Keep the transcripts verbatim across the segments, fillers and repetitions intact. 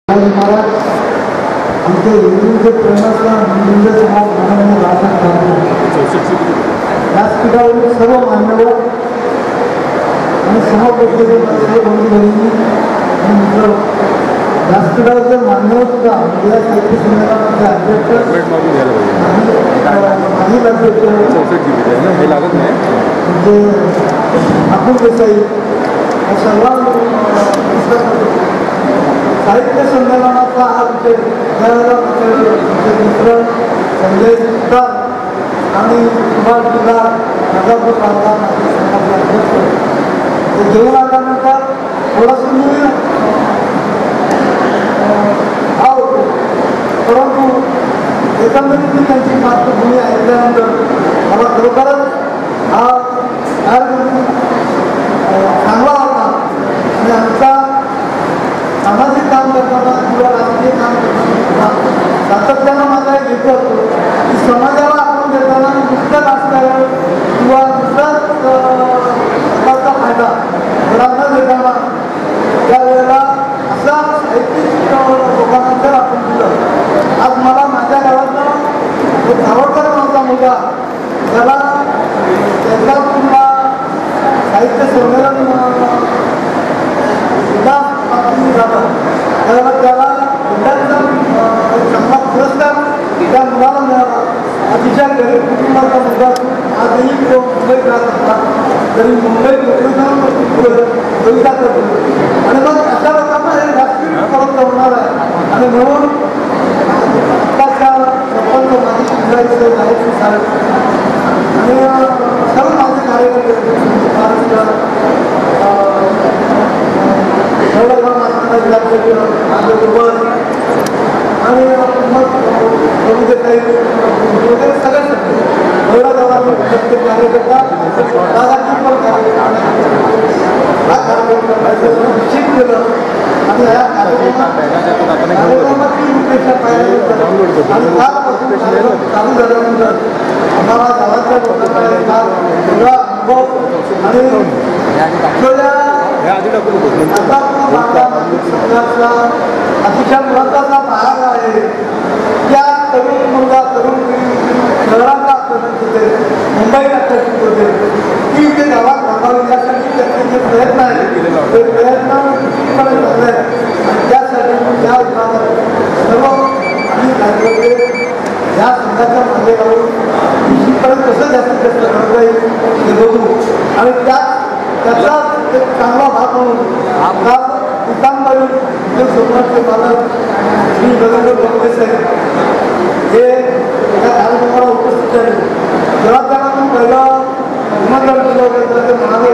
महाराज आमचे हिंदूंचे प्रेमाचा हिंदू समाज माननीय राजन ठाकरे व्यासपीठावरील सर्व मान्यवर आणि सभापतीचे सर्व बंधू आणि मित्र व्यासपीठावरचे मान्यवर सुद्धा या साहित्य संमेलनाचे अध्यक्ष माजी अध्यक्ष म्हणजे अतुल देसाई या सर्वांना साहित्य संमेलनाचा हा विषय त्यावेळेला मित्र संजय सुतार आणि सुभाष बिगार नगापूर राजा माजी संघाचे अध्यक्ष ते घेऊन आल्यानंतर थोडंसं मी हा होतो, परंतु एकंदरीत मी त्यांची पार्श्वभूमी ऐकल्यानंतर मला खरोखरच हा कार्यक्रम चांगला होता आणि आमचा सामाजिक काम करताना किंवा राजकीय काम करताना सातत्यानं माझा एक हेतू असतो की समाजाला आपण देताना नुसतं राजकारण किंवा नुसताच स्वतःचा फायदा घरांना देताना त्यावेळेला असा साहित्यिक लोकांना जर आपण दिलं. आज मला माझ्या गावातनं एक सावरकर नावाचा मुलगा त्याला त्याचा पुन्हा साहित्य संमेलन त्याला त्याला जिल्ह्याचा चांगला पुरस्कार त्या मुलाला मिळाला. अतिशय गरीब कुटुंबाचा मुलगा आजही तो मुंबईत राहत असला तरी मुंबईत कविता करतो आणि मग अशा लोकांना हे व्यासपीठ परत होणार आहे आणि म्हणून आत्ताच्या सरपंच माजी शिक्षणाचे गायत्री साहेब आणि सर्व माझे कार्यकर्ते आणि मग काही वगैरे सगळे एवढा गावात प्रत्येक कार्यकर्ता दादाची पण निश्चित केलं आणि या कार्यक्रमात तीन उद्देश पाहिल्यानंतर आणि कालपासून चालू झाल्यानंतर आम्हाला गावातल्या लोकांना वेगळा अनुभव आणि अतिशय महत्वाचा भाग आहे. त्या तरुण मुलगा तरुण शहरात आकर्षित होते, मुंबईत आकर्षित होते, ती इथे गावात राहावी यासाठी त्याचे जे प्रयत्न आहेत ते प्रयत्न निश्चितपणे झाले आहेत आणि त्यासाठी त्या विभागात सर्व आणि कार्यकर्ते या संघाच्या मागे लावून निश्चितपणे कसं जास्तीत जास्त करता येईल हे बघू आणि त्या त्याचा एक चांगला भाग म्हणून आपला पितांबरी सोमनाथचे मालक श्री रवींद्र बोगले साहेब हे एका कार्यक्रमाला उपस्थित झाले. जेव्हा त्यांना मी पहिलं निमंत्रण केलं होतं ते म्हणाले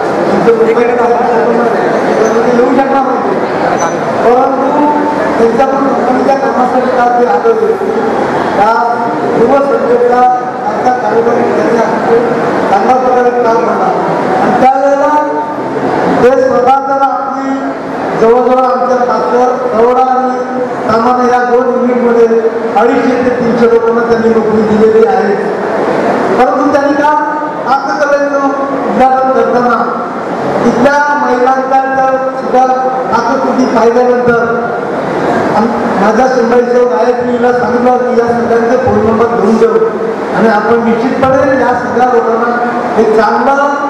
येऊ शकणार नव्हते, परंतु त्यांच्या पण कंपनीच्या कामासाठी का ते आढळले त्या पूर्व संस्थेचा आजचा कार्यक्रम त्यांनी चांगल्या प्रकारे काम करणार आणि त्यावेळेला ते स्वतः तर आपली जवळजवळ आमच्या तासवर दरोडा आणि सामान्य या दोन युनिटमध्ये अडीचशे ते तीनशे लोकांना त्यांनी नोकरी दिलेली आहे. परंतु त्यांनी का हस्तकलेचं उद्घाटन करताना तिथल्या महिलांच्या सुद्धा पाककृती पाहिल्यानंतर माझ्या संघाचं गायत्रीला सांगितलं की या सगळ्यांचे फोन नंबर घेऊन देऊ आणि आपण निश्चितपणे या सगळ्या लोकांना एक चांगलं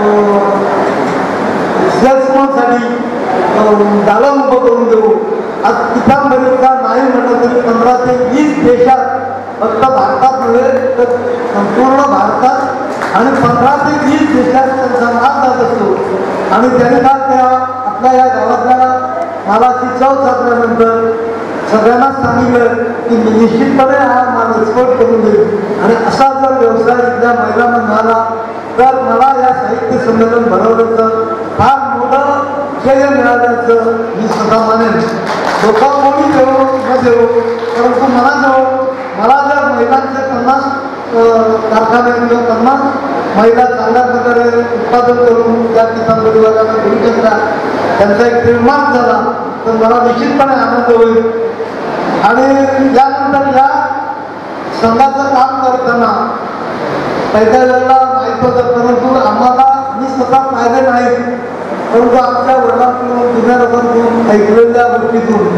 सेल्समनसाठी दालन उभं करून देऊ. आज पितांबरीचा नाही म्हणलं तरी पंधरा ते वीस देशात फक्त भारतात नव्हे तर संपूर्ण भारतात आणि पंधरा ते वीस देशात त्यांचा नाद जात असतो आणि त्याने का त्या आपल्या या गावातल्या मालाची चव साधल्यानंतर सगळ्यांनाच सांगितलं की निश्चितपणे हा माल एक्सपोर्ट करून देईल आणि असा जर व्यवसाय इथल्या महिलांना मिळाला तर मला या साहित्य संमेलन भरवल्याचं फार मोठं श्रेय मिळाल्याचं मी स्वतः मानेन. लोक कोणी देऊ न देऊ, परंतु मला जवळ मला जर महिलांचे पन्नास कारखाने किंवा पन्नास महिला चांगल्या प्रकारे उत्पादन करून त्या पितांबरीवाल्यांना देऊ शकता त्यांचा एक निर्माण झाला तर मला निश्चितपणे आनंद होईल. आणि यानंतर या संघाचं काम करताना पहिल्या वेळेला माहीत होतं, परंतु आम्हाला मी स्वतः फायदे नाहीत, परंतु आमच्या वडिलांकडून जुन्या लोकांकडून ऐकलेल्या गोष्टीतून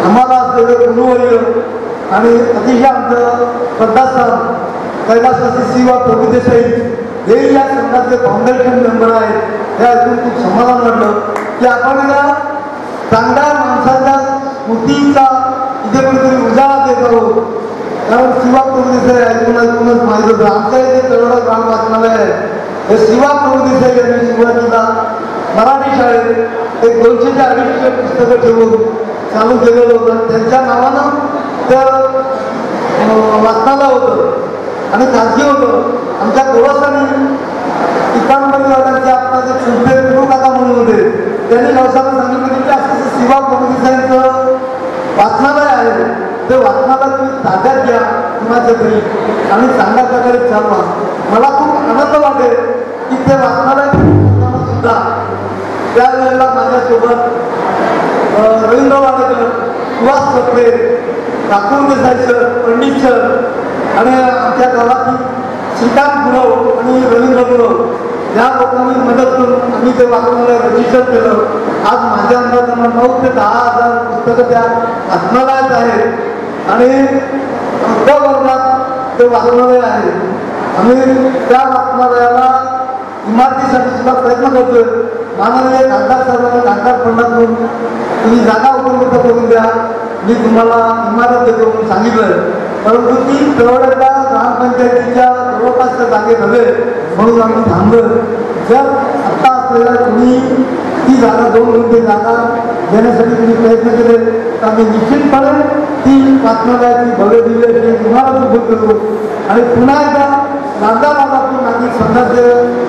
आम्हाला असलेलं गुरुवर्य आणि अतिशय आमचं श्रद्धास्थान कैलासवासी शिवा प्रभुदेसाई हे या संघाचे फाउंडेशन मेंबर आहेत. हे ऐकून खूप समाधान वाटलं की आपण या चांगल्या माणसाच्या स्मृतीचा इथे कुठेतरी उजाळा देत आहोत. कारण शिवा प्रभुदेसाई ऐकून ऐकूनच माहीत होतं आमच्या इथे तेवढं ग्राम वाचनालय आहे. हे शिवा प्रभुदेसाई यांनी सुरुवातीला मराठी शाळेत एक दोनशेच्या अडीचशे पुस्तकं ठेवून चालू केलेलं होतं. त्यांच्या नावानं तर वाचनालय होतं आणि खाजगी होतं. आमच्या गोरसांनी इकांबरीवाल्यांचे आपला जे चुलते गुरु काका म्हणून होते त्यांनी व्यवसायाला सांगितलं की असं शिवा प्रभुदेसाईंचं वाचनालय आहे ते वाचनालय तुम्ही ताब्यात घ्या कुणाच्या तरी आणि चांगल्या प्रकारे चालवा. मला खूप आनंद वाटेल की ते वाचनालय सुद्धा त्यावेळेला माझ्यासोबत रवींद्र वाडेकर, सुहास कपडे, ठाकूर देसाई सर, पंडित सर आणि आमच्या गावातील श्रीकांत गुरव आणि रवींद्र गुरव या लोकांनी मदत करून आम्ही ते वाचनालय रजिस्टर केलं. आज माझ्या अंदाजानं नऊ ते दहा हजार पुस्तकं त्या वाचनालयात आहेत आणि त्या वर्गात ते वाचनालय आहे. आम्ही त्या वाचनालयाला इमारतीसाठी सुद्धा प्रयत्न करतोय. माननीय खासदार साहेबांना खासदार फंडातून तुम्ही जागा उपलब्ध करून द्या, मी तुम्हाला इमारत देतो म्हणून सांगितलं. परंतु ती तेवढ्या ग्रामपंचायतीच्या जवळपासच्या जागेत हवे म्हणून आम्ही थांबलो. जर आत्ता आपल्याला तुम्ही ती जागा दोन गुंठे जागा देण्यासाठी तुम्ही प्रयत्न केले तर आम्ही निश्चितपणे ती वाचनालयाची भव्य दिव्य अशी इमारत उभी करू आणि पुन्हा एकदा राजा बाबातून नागरिक संघाचे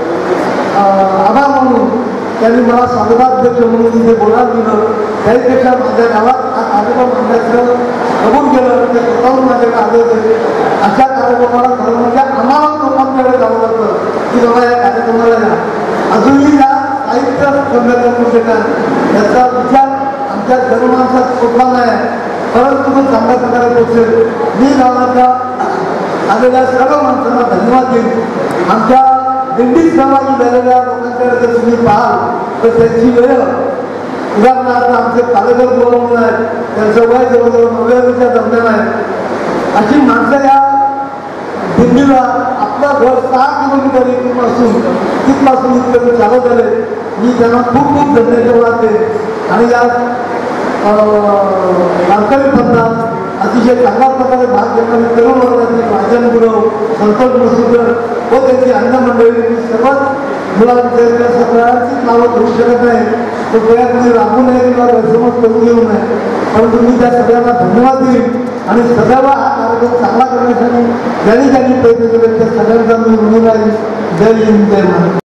आभार म्हणून त्यांनी मला स्वागताध्यक्ष म्हणून इथे बोलायला दिलं. त्याहीपेक्षा माझ्या गावात हा कार्यक्रम आणण्याचं कबूल केलं. ते स्वतःहून माझ्याकडे आले होते. अशा कार्यक्रमाला खरं म्हणजे आम्हाला लोकांकडे जावं लागतं की बाबा या कार्यक्रमाला या. अजूनही या साहित्य संमेलन ठिकाण याचा विचार आमच्या जनमानसात पोचला नाही परंतु तो चांगल्या प्रकारे पोचेल. मी गावाच्या आलेल्या सर्व माणसांना धन्यवाद देईन. आमच्या दिंडीत सहभागी झालेल्या लोकांकडे जर तुम्ही पाहाल तर त्यांची वेळ उदाहरणार्थ आमचे पालकर बोलवून आहेत त्यांचं वय जवळजवळ नव्याच्या दरम्यान आहे. अशी माणसं या दिंडीला आपलं घर सहा किलोमीटर इथून असून तिथपासून इथपर्यंत चालत आले. मी त्यांना खूप खूप धन्यवाद देते आणि या वारकरी पंथात अतिशय चांगल्या प्रकारे भाग घेणारे तरुण वर्गातील राजन गुरव, संतोष मसुकर व त्यांची अन्य मंडळी सर्वच मुलांचे सगळ्यांचीच नावं घेऊ शकत नाही. तो प्रयत्न राबू नये किंवा गैरसमज करून घेऊ नये परंतु मी त्या सगळ्यांना धन्यवाद देईन आणि सदैव हा कार्यक्रम चांगला करण्यासाठी ज्यांनी ज्यांनी प्रयत्न केले त्या सगळ्यांचा मी ऋणी राहील. जय हिंद, जय महाराष्ट्र.